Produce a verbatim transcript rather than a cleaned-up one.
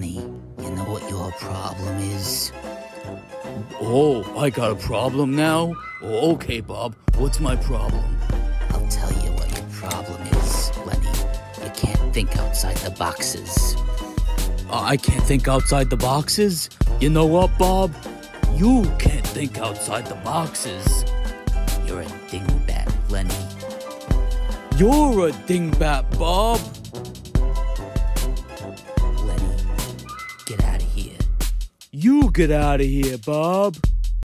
Lenny, you know what your problem is? Oh, I got a problem now? Oh, okay, Bob. What's my problem? I'll tell you what your problem is, Lenny. You can't think outside the boxes. Uh, I can't think outside the boxes? You know what, Bob? You can't think outside the boxes. You're a dingbat, Lenny. You're a dingbat, Bob. Lenny, get out of here. You get out of here, Bob.